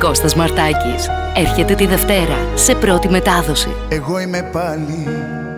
Κώστας Μαρτάκης έρχεται τη Δευτέρα σε πρώτη μετάδοση. Εγώ είμαι πάλι